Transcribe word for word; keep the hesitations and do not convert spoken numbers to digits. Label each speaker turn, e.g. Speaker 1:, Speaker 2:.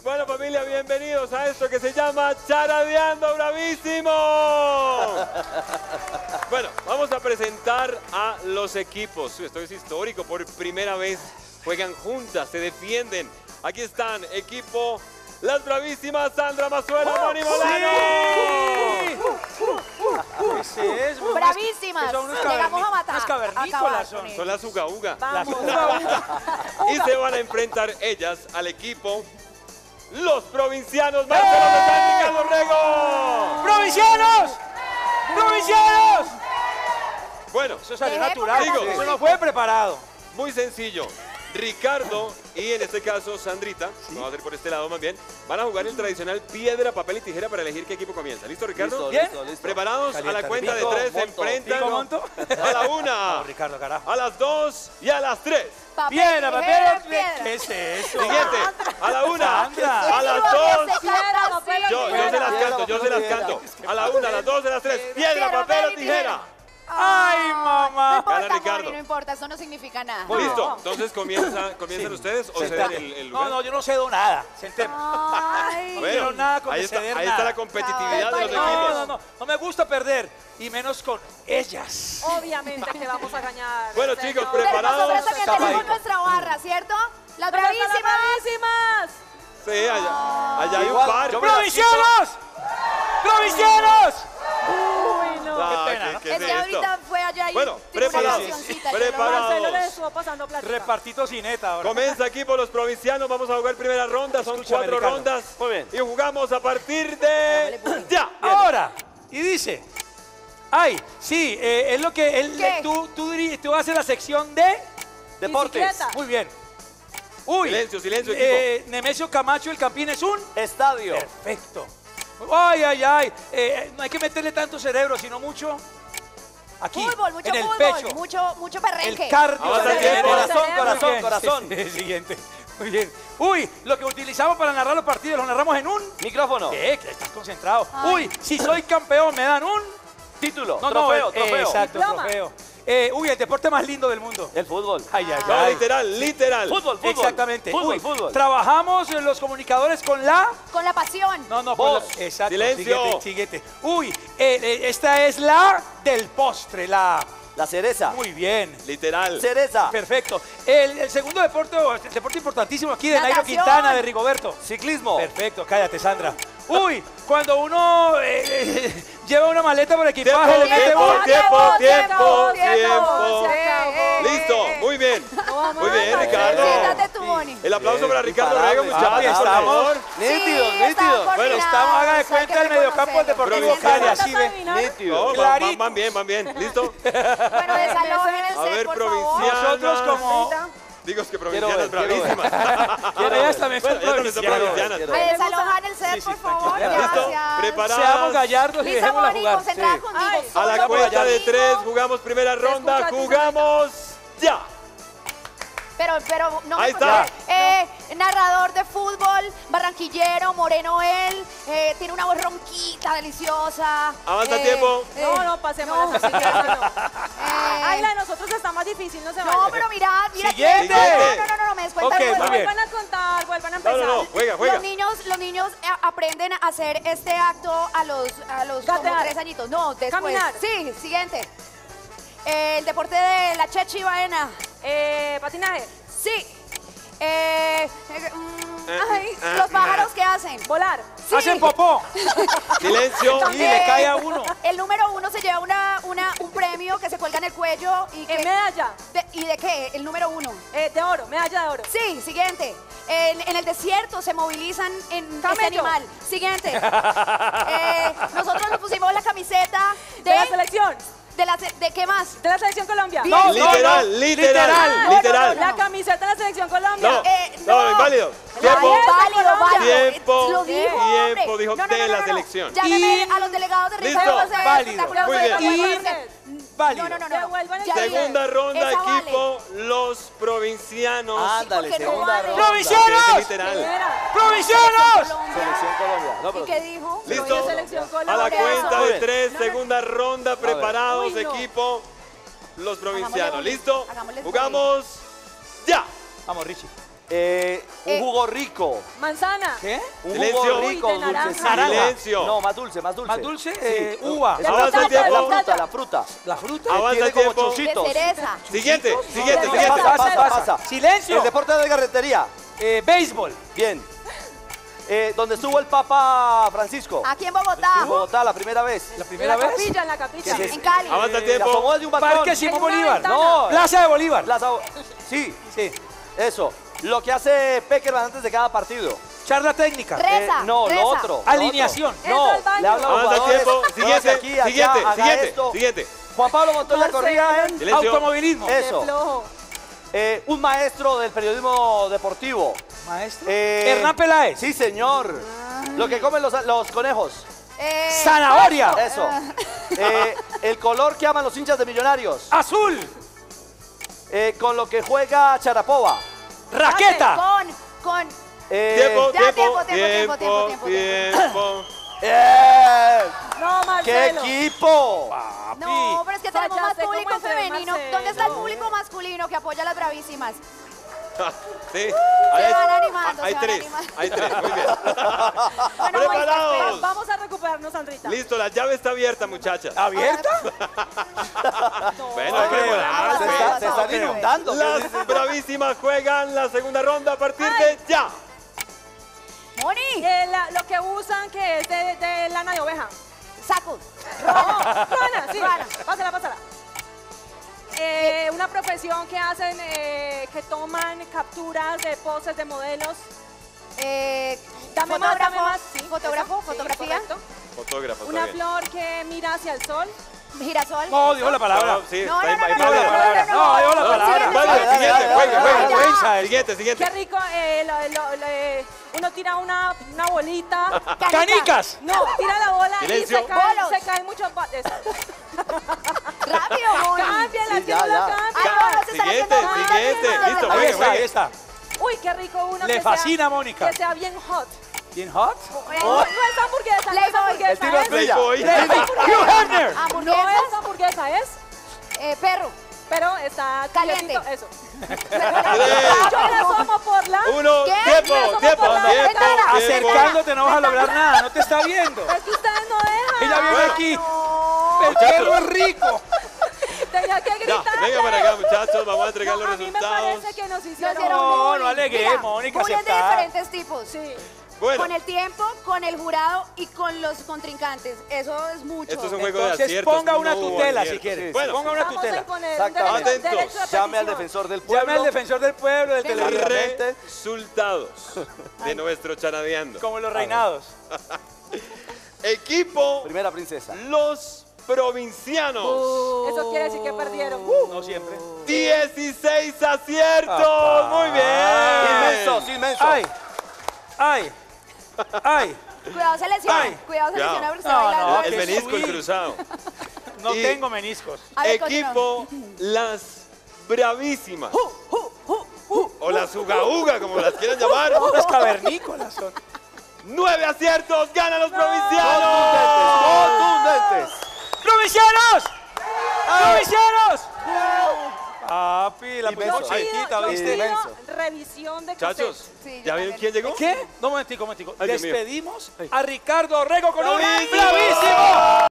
Speaker 1: Bueno, familia, bienvenidos a esto que se llama Charadeando Bravísimo. Bueno, vamos a presentar a los equipos. Esto es histórico, por primera vez juegan juntas, se defienden. Aquí están, equipo Las Bravísimas, Sandra Mazuela,
Speaker 2: ¡Oh,
Speaker 1: Moni Molano.
Speaker 2: Sí! ¿Qué es eso?
Speaker 3: Bravísimas.
Speaker 2: Son unos
Speaker 3: Llegamos a matar.
Speaker 2: Unas cavernícolas son.
Speaker 1: Son las Uga Uga.
Speaker 2: Las
Speaker 3: Vamos.
Speaker 2: uga uga.
Speaker 1: Y se van a enfrentar ellas al equipo Los Provincianos, Marcelo de San Ricardo Rego.
Speaker 2: ¡Provincianos! ¡Provincianos!
Speaker 1: Bueno,
Speaker 2: Eso salió
Speaker 3: Deje
Speaker 2: natural.
Speaker 1: por
Speaker 2: Eso
Speaker 1: favor.
Speaker 2: no fue preparado.
Speaker 1: muy sencillo. Ricardo y en este caso Sandrita, vamos a hacer por este lado más bien, van a jugar el tradicional piedra, papel y tijera para elegir qué equipo comienza. ¿Listo, Ricardo?
Speaker 4: Listo,
Speaker 2: ¿Bien?
Speaker 4: listo, listo.
Speaker 1: ¿Preparados?
Speaker 2: Calienta,
Speaker 1: a la cuenta
Speaker 2: Pico,
Speaker 1: de tres se
Speaker 4: monto.
Speaker 1: enfrentan
Speaker 2: ¿Pico, monto?
Speaker 1: a la una,
Speaker 2: No, Ricardo, carajo.
Speaker 1: a las dos y a las tres.
Speaker 3: Papel,
Speaker 2: Piedra,
Speaker 3: tijera,
Speaker 2: papel,
Speaker 3: piedra.
Speaker 2: ¿qué es eso?
Speaker 1: Siguiente, a la una,
Speaker 2: Sandra.
Speaker 1: a las
Speaker 3: Piedra,
Speaker 1: dos.
Speaker 3: piedra, papel,
Speaker 1: Yo, yo se las canto, yo se las canto. A la una, a las dos, a las tres. Piedra, papel o tijera.
Speaker 2: ¡Ay,
Speaker 3: No
Speaker 2: mamá!
Speaker 3: importa,
Speaker 1: Gana Ricardo.
Speaker 3: Moni, no importa, eso no significa nada.
Speaker 1: Listo, entonces comienza, comienzan ustedes o
Speaker 2: Sentate.
Speaker 1: ceden el, el lugar.
Speaker 2: No, no, yo no cedo nada. Sentemos.
Speaker 3: Ay.
Speaker 2: No quiero nada con
Speaker 1: ahí está,
Speaker 2: ceder
Speaker 1: ahí está
Speaker 2: nada.
Speaker 1: la competitividad de los
Speaker 3: No,
Speaker 2: No,
Speaker 1: equipos.
Speaker 2: no, no. No me gusta perder. Y menos con ellas.
Speaker 5: Obviamente que vamos a ganar.
Speaker 1: Bueno,
Speaker 5: señor.
Speaker 1: chicos,
Speaker 3: Pero
Speaker 1: preparados.
Speaker 3: por supuesto que
Speaker 2: Tapadito.
Speaker 3: tenemos nuestra barra, ¿cierto? Las
Speaker 5: ¡Pero están las
Speaker 3: bravísimas.
Speaker 5: bravísimas!
Speaker 1: Sí, allá, allá hay un
Speaker 4: Igual,
Speaker 1: par.
Speaker 4: yo me la
Speaker 2: ¡Provincianos! ¡Provincianos!
Speaker 5: Uy, no.
Speaker 1: Ah,
Speaker 2: Qué pena,
Speaker 1: ¿qué-
Speaker 2: ¿no?
Speaker 1: qué
Speaker 3: Es
Speaker 1: es
Speaker 3: que
Speaker 1: esto?
Speaker 3: ahorita fue allá y
Speaker 1: Bueno,
Speaker 3: tuvo una
Speaker 1: preparados,
Speaker 3: cancioncita, yo lo-
Speaker 1: preparados.
Speaker 5: Marcelo le estuvo pasando plata.
Speaker 2: Repartito cineta ahora.
Speaker 1: Comienza aquí por los provincianos, vamos a jugar primera ronda, son
Speaker 2: Escúchame,
Speaker 1: cuatro
Speaker 2: Ricardo.
Speaker 1: rondas.
Speaker 4: Muy bien.
Speaker 1: Y jugamos a partir de ya.
Speaker 2: Ahora, y dice, ay, sí, eh, es lo que él,
Speaker 3: ¿Qué?
Speaker 2: tú, tú, diri- tú haces la sección de
Speaker 4: Deportes.
Speaker 5: Bicicleta.
Speaker 2: Muy bien. Uy,
Speaker 1: Silencio, silencio,
Speaker 2: eh, Nemesio Camacho, el Campín es un
Speaker 4: Estadio.
Speaker 2: perfecto. Ay, ay, ay, eh, no hay que meterle tanto cerebro, sino mucho aquí,
Speaker 3: Fútbol, mucho
Speaker 2: en el
Speaker 3: fútbol,
Speaker 2: pecho,
Speaker 3: mucho, mucho
Speaker 2: el
Speaker 3: perrenque.
Speaker 2: cardio.
Speaker 1: Avanza el
Speaker 2: cerebro.
Speaker 1: tiempo.
Speaker 4: Corazón,
Speaker 5: cerebro.
Speaker 4: corazón,
Speaker 2: Muy bien.
Speaker 4: corazón.
Speaker 2: Sí, siguiente. Muy bien. Uy, lo que utilizamos para narrar los partidos, lo narramos en un...
Speaker 4: Micrófono.
Speaker 2: ¿Qué? Que estás concentrado.
Speaker 3: Ay.
Speaker 2: Uy, si soy campeón, me dan un...
Speaker 4: Título.
Speaker 2: No,
Speaker 4: trofeo,
Speaker 2: no, eh,
Speaker 4: trofeo.
Speaker 2: exacto,
Speaker 5: Diploma.
Speaker 2: trofeo. Eh, uy, el deporte más lindo del mundo.
Speaker 4: El fútbol.
Speaker 2: Ay, ay,
Speaker 1: No,
Speaker 2: ay.
Speaker 1: literal, literal.
Speaker 4: Fútbol, fútbol.
Speaker 2: Exactamente.
Speaker 4: Fútbol,
Speaker 2: Uy,
Speaker 4: fútbol.
Speaker 2: Trabajamos en los comunicadores con la...
Speaker 3: Con la pasión.
Speaker 2: No, no,
Speaker 4: Voz.
Speaker 2: con la... Exacto.
Speaker 1: Silencio.
Speaker 2: Siguiente, siguiente. Uy, eh, eh, esta es la del postre, la...
Speaker 4: La cereza.
Speaker 2: Muy bien.
Speaker 1: Literal.
Speaker 4: Cereza.
Speaker 2: Perfecto. El, el segundo deporte, el deporte importantísimo aquí de Nairo
Speaker 3: Natación.
Speaker 2: Quintana, de Rigoberto.
Speaker 4: Ciclismo.
Speaker 2: Perfecto, cállate, Sandra. Uy, cuando uno eh, eh, lleva una maleta por
Speaker 1: Tiempo,
Speaker 2: equipaje, le mete
Speaker 1: tiempo,
Speaker 2: un...
Speaker 1: tiempo, tiempo,
Speaker 3: tiempo,
Speaker 1: tiempo.
Speaker 5: Se acabó.
Speaker 1: Listo, muy bien.
Speaker 5: vamos
Speaker 1: Muy bien,
Speaker 5: a
Speaker 1: Ricardo.
Speaker 3: Siéntate tú, Moni.
Speaker 1: El aplauso para Ricardo Rego,
Speaker 4: Imparable,
Speaker 1: muchachos, por
Speaker 2: estamos.
Speaker 1: favor.
Speaker 4: Nítidos,
Speaker 3: Sí,
Speaker 4: nítidos.
Speaker 3: están
Speaker 1: Bueno,
Speaker 2: Estamos, haga de
Speaker 3: coordinados, hay
Speaker 2: cuenta,
Speaker 3: que
Speaker 2: el mediocampo del
Speaker 3: reconocerlo.
Speaker 2: Deportivo Cali,
Speaker 1: Provincianos.
Speaker 2: así ve.
Speaker 5: Adivinar.
Speaker 4: Nítidos.
Speaker 1: No, van,
Speaker 2: Clarito.
Speaker 1: van, van bien, van bien. ¿Listo?
Speaker 3: Bueno, desalójense,
Speaker 1: A ver,
Speaker 3: por
Speaker 1: provincianos.
Speaker 3: favor.
Speaker 2: Nosotros como...
Speaker 1: Digo, es que
Speaker 4: Quiero
Speaker 1: provincianas
Speaker 4: ver, quiero ver.
Speaker 1: bravísimas.
Speaker 2: Ahora ellas también son
Speaker 1: Bueno, ellas también son
Speaker 2: provincianas.
Speaker 1: provincianas.
Speaker 4: Quiero
Speaker 3: Me
Speaker 4: ver.
Speaker 3: desalojan el set,
Speaker 2: Sí, sí,
Speaker 3: por favor.
Speaker 2: tranquila.
Speaker 1: ¿Listo?
Speaker 3: Gracias.
Speaker 1: Preparadas.
Speaker 2: Seamos gallardos y
Speaker 3: Listo,
Speaker 2: dejémosla
Speaker 3: Moni,
Speaker 2: jugar.
Speaker 3: concentrada
Speaker 2: Sí.
Speaker 3: conmigo.
Speaker 5: Ay,
Speaker 1: A la
Speaker 3: Solo
Speaker 1: cuenta de
Speaker 3: conmigo.
Speaker 1: tres jugamos primera ronda,
Speaker 5: escucha,
Speaker 1: jugamos ya.
Speaker 3: Pero, pero, no
Speaker 1: Ahí
Speaker 3: me
Speaker 1: está.
Speaker 3: acuerdo. Eh, narrador de fútbol, barranquillero, moreno él, eh, tiene una voz ronquita, deliciosa.
Speaker 1: Avanza
Speaker 3: Eh,
Speaker 1: tiempo.
Speaker 3: eh,
Speaker 5: No, no, pasemos.
Speaker 3: no,
Speaker 5: esa siguiente, no.
Speaker 3: eh,
Speaker 5: Ay, la de nosotros está más difícil, no se
Speaker 3: no,
Speaker 5: vale.
Speaker 3: pero mirad, mira.
Speaker 2: Siguiente.
Speaker 3: No, no, no, no, no, me descuenta
Speaker 2: Ok,
Speaker 3: el
Speaker 2: muy
Speaker 3: juego.
Speaker 2: bien.
Speaker 5: Vuelvan a contar, vuelvan a
Speaker 1: No,
Speaker 5: empezar.
Speaker 1: no, no, juega, juega.
Speaker 3: Los niños, los niños eh, aprenden a hacer este acto a los, a los como
Speaker 5: Gatear.
Speaker 3: tres añitos. No, después.
Speaker 5: Caminar.
Speaker 3: Sí, siguiente. Eh, el deporte de la chechi baena.
Speaker 5: Eh, patinaje,
Speaker 3: Sí. Eh, eh, mm,
Speaker 1: Eh,
Speaker 3: ay,
Speaker 1: eh,
Speaker 3: los
Speaker 1: eh.
Speaker 3: pájaros que hacen.
Speaker 5: volar.
Speaker 3: Sí.
Speaker 2: Hacen popó.
Speaker 1: Silencio.
Speaker 2: Y le cae a uno.
Speaker 3: El número uno se lleva una, una, un premio que se cuelga en el cuello. Y, que,
Speaker 5: Eh, medalla,
Speaker 3: de- ¿Y de qué? El número uno.
Speaker 5: eh, de oro, medalla de oro.
Speaker 3: Sí, siguiente. En, en el desierto se movilizan en este
Speaker 5: Camello.
Speaker 3: animal. Siguiente. Eh, nosotros nos pusimos la camiseta de,
Speaker 5: De la selección,
Speaker 3: de, la, se- ¿de qué más?
Speaker 5: de la selección Colombia.
Speaker 3: Bien.
Speaker 2: No, no,
Speaker 1: Literal,
Speaker 2: no.
Speaker 1: literal,
Speaker 5: Ah,
Speaker 1: literal.
Speaker 5: La camiseta de la selección Colombia.
Speaker 1: No,
Speaker 3: Eh,
Speaker 1: no,
Speaker 3: no.
Speaker 1: inválido.
Speaker 3: Ay,
Speaker 1: Tiempo.
Speaker 3: válido, válido.
Speaker 1: Tiempo.
Speaker 3: Lo dijo,
Speaker 1: Tiempo,
Speaker 3: hombre.
Speaker 1: dijo
Speaker 3: No, no,
Speaker 1: de
Speaker 3: no,
Speaker 1: la
Speaker 3: no, no.
Speaker 1: selección.
Speaker 3: Llámeme
Speaker 2: Y-
Speaker 3: a los delegados de
Speaker 1: Listo.
Speaker 3: Rizzo, ese
Speaker 2: Válido.
Speaker 3: espectacular.
Speaker 1: Muy bien.
Speaker 2: Y- Válido.
Speaker 3: No, no, no, no.
Speaker 5: Devuelvan el
Speaker 3: Ya
Speaker 5: dinero.
Speaker 1: Segunda ronda,
Speaker 3: Esa vale.
Speaker 1: equipo, los provincianos.
Speaker 4: Ándale,
Speaker 3: porque no
Speaker 4: segunda
Speaker 3: vale.
Speaker 4: ronda.
Speaker 2: ¡Provincianos!
Speaker 1: Es literal.
Speaker 5: Era.
Speaker 2: ¡Provincianos!
Speaker 4: Selección Colombia. No,
Speaker 3: ¿Y
Speaker 4: pero
Speaker 3: qué dijo?
Speaker 1: ¿Listo?
Speaker 5: Soy de selección
Speaker 1: A
Speaker 5: Colombia.
Speaker 1: la cuenta
Speaker 4: Muy
Speaker 1: de
Speaker 4: bien.
Speaker 1: tres,
Speaker 3: No, no.
Speaker 1: segunda ronda, preparados,
Speaker 5: Uy, no.
Speaker 1: equipo, los provincianos.
Speaker 3: Hagámosle bullying,
Speaker 1: ¿Listo?
Speaker 3: hagámosle
Speaker 1: Jugamos ya.
Speaker 2: Vamos, Richie.
Speaker 4: Eh, un
Speaker 3: Eh.
Speaker 4: jugo rico.
Speaker 5: Manzana.
Speaker 2: ¿Qué?
Speaker 4: Un
Speaker 1: Silencio.
Speaker 4: jugo
Speaker 5: Uy,
Speaker 4: rico,
Speaker 5: de naranja.
Speaker 4: dulcecito.
Speaker 2: Naranja.
Speaker 1: Silencio.
Speaker 4: No, más dulce, más dulce.
Speaker 2: ¿Más dulce? Eh, uva.
Speaker 4: Es
Speaker 1: Avanza
Speaker 4: la
Speaker 1: el
Speaker 4: fruta, es la
Speaker 1: tiempo.
Speaker 4: fruta, la fruta.
Speaker 2: ¿La fruta?
Speaker 1: Avanza
Speaker 4: Tiene
Speaker 1: el
Speaker 4: como
Speaker 1: tiempo.
Speaker 3: De
Speaker 4: chocitos.
Speaker 3: cereza.
Speaker 1: Siguiente, siguiente,
Speaker 5: no,
Speaker 1: siguiente.
Speaker 4: Pasa,
Speaker 2: Pasa,
Speaker 4: pasa,
Speaker 2: pasa.
Speaker 4: pasa.
Speaker 2: Silencio.
Speaker 4: El deporte de carretería.
Speaker 2: Eh, béisbol.
Speaker 4: Bien. Eh, donde estuvo el Papa Francisco.
Speaker 3: Aquí en Bogotá.
Speaker 4: En Bogotá, la primera vez.
Speaker 2: La
Speaker 5: En
Speaker 2: primera
Speaker 5: la
Speaker 2: vez.
Speaker 5: capilla, en la capilla.
Speaker 4: Sí,
Speaker 3: En Cali.
Speaker 1: Avanza el
Speaker 4: Se asomó
Speaker 1: tiempo.
Speaker 4: desde un balcón.
Speaker 2: Parque Simón
Speaker 5: En una
Speaker 2: Bolívar.
Speaker 5: ventana.
Speaker 4: No.
Speaker 2: Plaza de Bolívar.
Speaker 4: Plaza- Sí,
Speaker 2: Sí.
Speaker 4: eso. Lo que hace Peckerman antes de cada partido.
Speaker 2: Charla técnica.
Speaker 3: Re- Reza,
Speaker 4: Eh, no,
Speaker 3: reza.
Speaker 4: lo otro. lo
Speaker 2: Alineación.
Speaker 4: otro. No,
Speaker 5: Entra al baño.
Speaker 4: le habla a los
Speaker 1: Avanza el
Speaker 4: jugadores.
Speaker 1: tiempo.
Speaker 4: muévase
Speaker 1: Siguiente,
Speaker 4: aquí, allá,
Speaker 1: siguiente,
Speaker 4: haga
Speaker 1: siguiente,
Speaker 4: esto.
Speaker 1: siguiente.
Speaker 4: Juan Pablo Montoya corría en
Speaker 1: Silencio.
Speaker 2: Automovilismo.
Speaker 5: Qué
Speaker 4: eso.
Speaker 5: flojo.
Speaker 4: Eh, un maestro del periodismo deportivo.
Speaker 2: Maestro.
Speaker 4: Eh,
Speaker 2: Hernán Peláez.
Speaker 4: Sí, señor. Lo que comen los, los conejos.
Speaker 3: Eh,
Speaker 2: Zanahoria.
Speaker 4: Eso. Eh, el color que aman los hinchas de Millonarios.
Speaker 2: Azul.
Speaker 4: Eh, con lo que juega Sharapova.
Speaker 2: Raqueta.
Speaker 3: Con, con.
Speaker 4: Eh,
Speaker 1: Tiempo,
Speaker 3: Ya,
Speaker 1: tiempo,
Speaker 3: tiempo, tiempo,
Speaker 1: tiempo,
Speaker 3: tiempo, tiempo,
Speaker 1: tiempo.
Speaker 4: ¡Bien!
Speaker 5: No,
Speaker 4: ¡Qué
Speaker 5: Marcelo.
Speaker 4: equipo!
Speaker 3: No, pero es que tenemos más
Speaker 5: Fallaste como
Speaker 3: público
Speaker 5: ese
Speaker 3: femenino.
Speaker 5: Marcelo.
Speaker 3: ¿Dónde está el público masculino que apoya a las bravísimas?
Speaker 1: Sí.
Speaker 3: Se van animando,
Speaker 1: Hay
Speaker 3: se van
Speaker 1: tres,
Speaker 3: animando.
Speaker 1: hay tres, muy bien.
Speaker 3: Bueno,
Speaker 5: Va-
Speaker 1: Preparados.
Speaker 5: Vamos a recuperarnos, Sandrita.
Speaker 1: Listo, la llave está abierta, muchachas.
Speaker 2: ¿Abierta?
Speaker 1: Bueno, hay que
Speaker 2: creo.
Speaker 1: volar,
Speaker 4: Se,
Speaker 1: pues.
Speaker 4: está, se están
Speaker 2: creo.
Speaker 4: inundando.
Speaker 1: Las bravísimas juegan la segunda ronda a partir de ya.
Speaker 3: Moni,
Speaker 5: Eh, la- lo que usan que es de, de lana de oveja.
Speaker 3: saco.
Speaker 5: No, Ruana, sí.
Speaker 3: Ruana.
Speaker 5: Pásala, pásala. Eh, una profesión que hacen, eh, que toman capturas de poses de modelos.
Speaker 3: Eh,
Speaker 5: Dame más,
Speaker 3: fotógrafo,
Speaker 5: dame más. Sí,
Speaker 3: fotógrafo,
Speaker 5: eso, sí,
Speaker 3: fotografía,
Speaker 5: correcto.
Speaker 1: Fotógrafo,
Speaker 5: Una
Speaker 1: está bien.
Speaker 5: flor que mira hacia el sol.
Speaker 3: girasol.
Speaker 2: No, dijo la palabra.
Speaker 1: No, sí,
Speaker 3: No,
Speaker 1: está
Speaker 3: no,
Speaker 1: ahí,
Speaker 3: no,
Speaker 1: ahí,
Speaker 3: no,
Speaker 1: ahí,
Speaker 3: no,
Speaker 1: ahí.
Speaker 3: no,
Speaker 2: No, dijo la
Speaker 3: no,
Speaker 2: palabra.
Speaker 3: sí,
Speaker 1: Vale,
Speaker 3: sí,
Speaker 1: siguiente,
Speaker 3: sí,
Speaker 1: juegue,
Speaker 3: sí,
Speaker 1: juegue,
Speaker 3: ya.
Speaker 2: vergüenza es.
Speaker 1: Siguiente,
Speaker 5: Qué
Speaker 1: siguiente.
Speaker 5: rico, eh, lo- lo- lo- eh, uno tira una, una bolita.
Speaker 2: Canicas.
Speaker 5: No, tira la bola
Speaker 1: Silencio.
Speaker 5: y se caen,
Speaker 3: Bolos.
Speaker 5: se caen muchos botes.
Speaker 3: Rápido, Moni.
Speaker 5: Cambia, la
Speaker 4: Sí, ya,
Speaker 5: tiro, la
Speaker 4: ya.
Speaker 3: Ay,
Speaker 5: cambia.
Speaker 3: no, no se están
Speaker 1: Siguiente,
Speaker 3: haciendo nada.
Speaker 1: siguiente.
Speaker 3: No, no, no,
Speaker 1: Listo,
Speaker 3: no,
Speaker 2: Ahí
Speaker 1: juegue,
Speaker 2: está, ahí
Speaker 1: juegue.
Speaker 2: está.
Speaker 5: Uy, qué rico uno
Speaker 2: Le
Speaker 5: que
Speaker 2: fascina,
Speaker 5: sea,
Speaker 2: Mónica.
Speaker 5: que sea bien hot.
Speaker 2: ¿Bien hot?
Speaker 5: No, no es hamburguesa, no es
Speaker 3: Playboy.
Speaker 5: hamburguesa,
Speaker 4: El tiro
Speaker 5: es,
Speaker 4: es brilla.
Speaker 1: Playboy.
Speaker 2: Hugh Hefner.
Speaker 5: no
Speaker 3: Hamburguesas,
Speaker 5: es hamburguesa, es,
Speaker 3: eh, perro.
Speaker 5: pero está
Speaker 3: Caliente.
Speaker 5: calientito, eso.
Speaker 1: Tres,
Speaker 5: Yo me asomo por la...
Speaker 1: uno,
Speaker 3: ¿Qué?
Speaker 1: tiempo,
Speaker 5: Me asomo
Speaker 1: tiempo,
Speaker 5: por la
Speaker 1: tiempo,
Speaker 5: ventana.
Speaker 1: tiempo.
Speaker 2: Acercándote no vas a lograr nada, no te está viendo.
Speaker 5: Es que ustedes no dejan.
Speaker 2: Ella viene
Speaker 1: Bueno.
Speaker 2: aquí.
Speaker 3: No.
Speaker 2: El perro es rico.
Speaker 5: Tenía que
Speaker 1: Ya,
Speaker 5: gritar.
Speaker 1: venga para acá, muchachos, vamos a entregar
Speaker 5: No,
Speaker 1: los
Speaker 5: a mí me
Speaker 1: resultados.
Speaker 5: parece que nos
Speaker 3: Nos
Speaker 5: hicieron...
Speaker 3: dieron
Speaker 2: No,
Speaker 3: bullying.
Speaker 2: no alegué,
Speaker 3: Mira,
Speaker 2: Mónica,
Speaker 3: bullying de
Speaker 2: aceptada.
Speaker 3: diferentes tipos.
Speaker 5: Sí.
Speaker 1: Bueno,
Speaker 3: Con el tiempo, con el jurado y con los contrincantes. Eso es mucho.
Speaker 1: esto es un juego de
Speaker 2: Entonces
Speaker 1: aciertos.
Speaker 2: ponga una
Speaker 1: no hubo
Speaker 2: tutela si
Speaker 1: aciertos.
Speaker 2: quiere.
Speaker 1: Bueno,
Speaker 2: Ponga una
Speaker 5: Vamos a
Speaker 2: tutela.
Speaker 5: imponer un
Speaker 4: Exactamente.
Speaker 5: derecho, derecho de
Speaker 4: Llame al
Speaker 5: petición.
Speaker 4: defensor del pueblo.
Speaker 2: Llame al defensor del pueblo, del
Speaker 3: Sí.
Speaker 2: televidente.
Speaker 4: Obviamente.
Speaker 1: resultados de nuestro chanadeando.
Speaker 2: Como los reinados.
Speaker 1: Equipo
Speaker 4: Primera princesa.
Speaker 1: Los Provincianos.
Speaker 5: Eso quiere decir que perdieron.
Speaker 2: No siempre.
Speaker 1: dieciséis aciertos.
Speaker 2: Apá.
Speaker 1: Muy bien.
Speaker 4: Inmensos, inmensos.
Speaker 2: Ay, ay, ay.
Speaker 3: Cuidado, se lesiona.
Speaker 2: Ay.
Speaker 3: Cuidado, se
Speaker 1: Cuidado.
Speaker 3: lesiona porque está
Speaker 2: No,
Speaker 3: bailando.
Speaker 2: no,
Speaker 1: El
Speaker 2: qué
Speaker 1: menisco, el
Speaker 2: sweet.
Speaker 1: cruzado.
Speaker 2: No
Speaker 1: Y-
Speaker 2: tengo meniscos.
Speaker 3: A ver,
Speaker 1: Equipo Las Bravísimas. O las Uga Uga, como las quieran llamar.
Speaker 2: Los cavernícolas son.
Speaker 1: Nueve aciertos, ganan los provincianos.
Speaker 4: Contundentes.
Speaker 2: ¡Provincianos! ¡Provincianos! Papi, la
Speaker 4: Inmenso.
Speaker 2: pusimos
Speaker 5: Yo
Speaker 2: chiquita,
Speaker 5: pido, yo
Speaker 2: ¿viste?
Speaker 5: pido
Speaker 4: Inmenso.
Speaker 5: revisión de
Speaker 1: Muchachos,
Speaker 5: cassette.
Speaker 3: Sí, yo
Speaker 1: ¿ya vieron
Speaker 3: también.
Speaker 1: quién llegó?
Speaker 2: ¿Qué? No, un momentico, un momentico.
Speaker 1: Ay, Dios mío.
Speaker 2: Despedimos a Ricardo Orrego con un
Speaker 1: ¡Bravísimo!
Speaker 2: bravísimo.